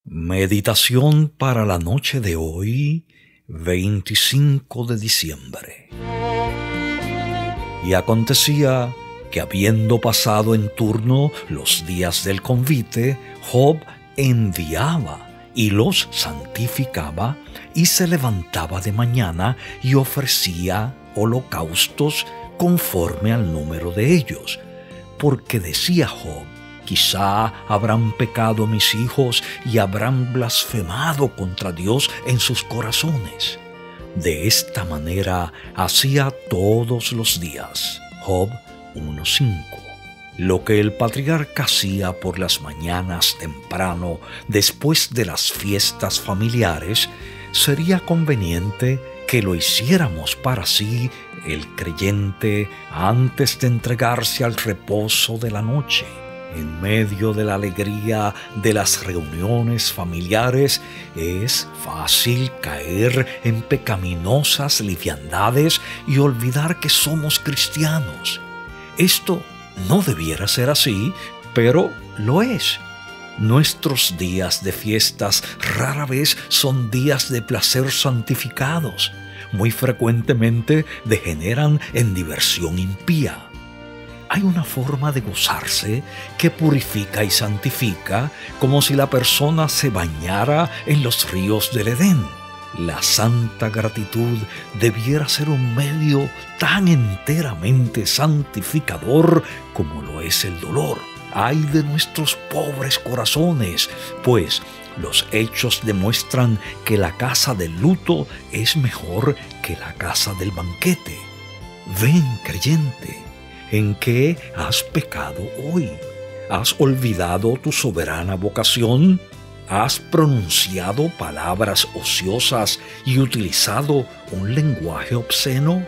Meditación para la noche de hoy, 25 de diciembre. Y acontecía que, habiendo pasado en turno los días del convite, Job enviaba y los santificaba, y se levantaba de mañana y ofrecía holocaustos conforme al número de ellos, porque decía Job: quizá habrán pecado mis hijos y habrán blasfemado contra Dios en sus corazones. De esta manera hacía todos los días. Job 1:5. Lo que el patriarca hacía por las mañanas temprano, después de las fiestas familiares, sería conveniente que lo hiciéramos para sí, el creyente, antes de entregarse al reposo de la noche. En medio de la alegría de las reuniones familiares, es fácil caer en pecaminosas liviandades y olvidar que somos cristianos. Esto no debiera ser así, pero lo es. Nuestros días de fiestas rara vez son días de placer santificados. Muy frecuentemente degeneran en diversión impía. Hay una forma de gozarse que purifica y santifica, como si la persona se bañara en los ríos del Edén. La santa gratitud debiera ser un medio tan enteramente santificador como lo es el dolor. ¡Ay de nuestros pobres corazones! Pues los hechos demuestran que la casa del luto es mejor que la casa del banquete. Ven, creyente, ¿en qué has pecado hoy? ¿Has olvidado tu soberana vocación? ¿Has pronunciado palabras ociosas y utilizado un lenguaje obsceno?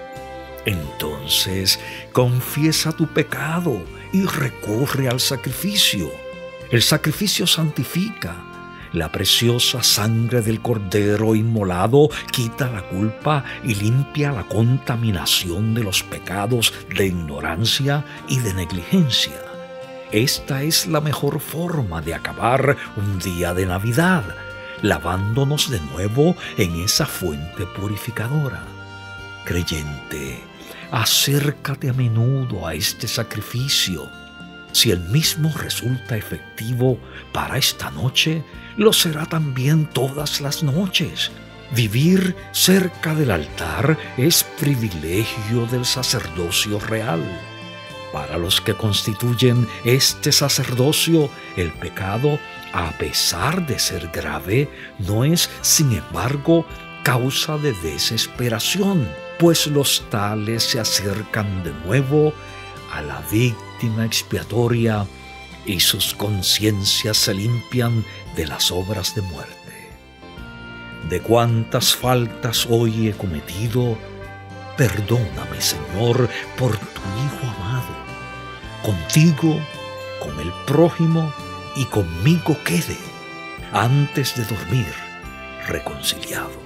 Entonces, confiesa tu pecado y recurre al sacrificio. El sacrificio santifica. La preciosa sangre del Cordero inmolado quita la culpa y limpia la contaminación de los pecados de ignorancia y de negligencia. Esta es la mejor forma de acabar un día de Navidad, lavándonos de nuevo en esa fuente purificadora. Creyente, acércate a menudo a este sacrificio. Si el mismo resulta efectivo para esta noche, lo será también todas las noches. Vivir cerca del altar es privilegio del sacerdocio real. Para los que constituyen este sacerdocio, el pecado, a pesar de ser grave, no es, sin embargo, causa de desesperación, pues los tales se acercan de nuevo a la víctima expiatoria y sus conciencias se limpian de las obras de muerte. De cuántas faltas hoy he cometido, perdóname, Señor, por tu Hijo amado. Contigo, con el prójimo y conmigo quede, antes de dormir, reconciliado.